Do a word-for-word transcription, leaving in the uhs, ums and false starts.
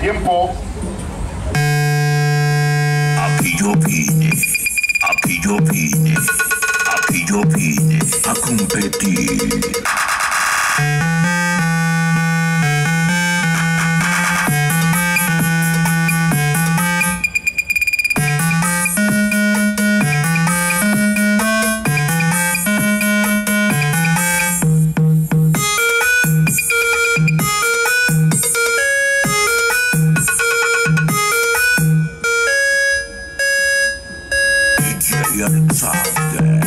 Tiempo. Aquí yo vine, aquí yo vine, aquí yo vine a competir. It's your Sunday.